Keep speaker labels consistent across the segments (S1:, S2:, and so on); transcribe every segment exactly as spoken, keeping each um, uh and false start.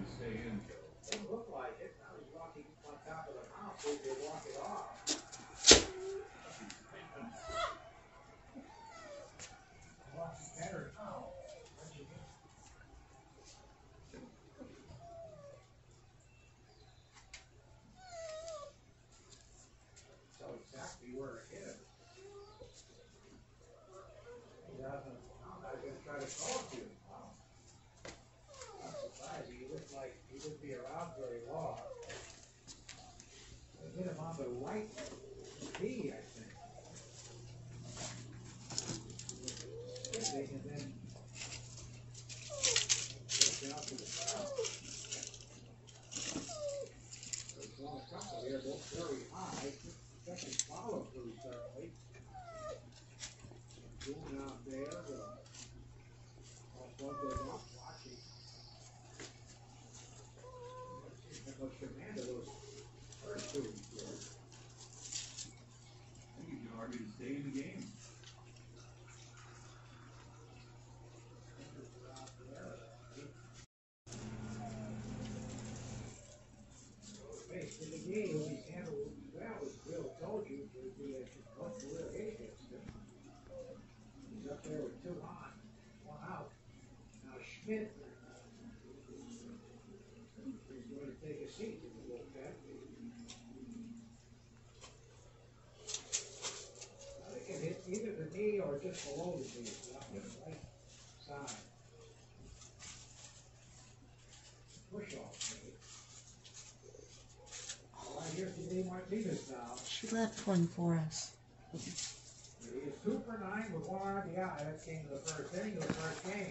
S1: Didn't look like it. Now he's walking on top of the house. So he could walk it off. Walking better now. So exactly where it is. He doesn't. I'm not going to try to call it to him. Wow. I'm surprised. He looked like he wouldn't be around very long. They hit him on the right knee, I think. And then goes down to the ground. So he's on a couple here, both very high. Second follow through, certainly. Going out there. Also goes up, watching. That much command of those first two.
S2: I think you can argue to stay in the game.
S1: In the game, when he's handled well, as Bill told you, it would be a much real game against him. He's up there with two on, one out. Now Schmidt is going to take a seat in the bullpen. I think it hit either the knee or just below the knee, not the right side. Push off maybe. Here's the Martinez now.
S3: She left one for us.
S1: He is two for nine with one R B I. That came to the first inning of the first game.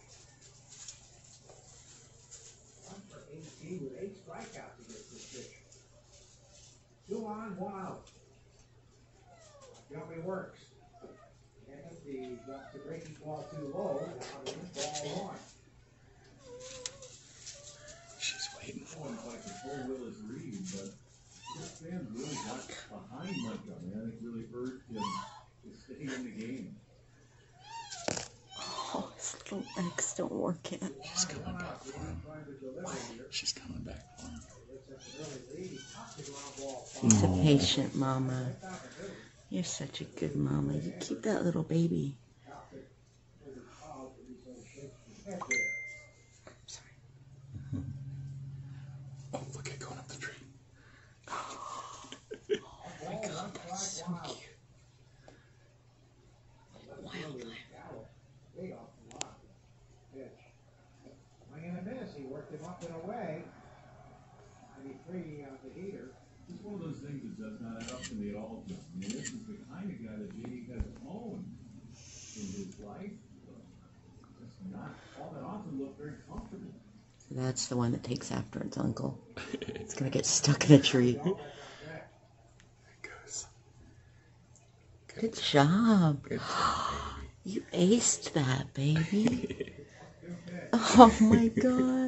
S1: One for eighteen with eight strikeouts against this pitch. Two on, one out. Jumpy works. And the got the breaking ball too low. Now the ball on.
S3: She's waiting for
S2: him. Like the full Willis Reed, but this fan really got behind Montgomery. I think really urged him to stay in the game.
S3: Oh, his little legs don't work yet. She's coming back for him. She's coming back for him. He's a patient mama. You're such a good mama. You keep that little baby. I'm sorry. Mm-hmm. Oh, look at going up the tree. Oh my God, that's so cute. Wildlife.
S1: In a minute, he worked him up and away. ninety-three on the heater.
S2: It's one of those things that does not add up to me at all. I mean, this is the kind of guy that J D has owned in his life. It's not all that often look very comfortable.
S3: That's the one that takes after its uncle. It's gonna get stuck in a tree. There it goes. Good job. Good job, baby. You aced that, baby. Oh my God.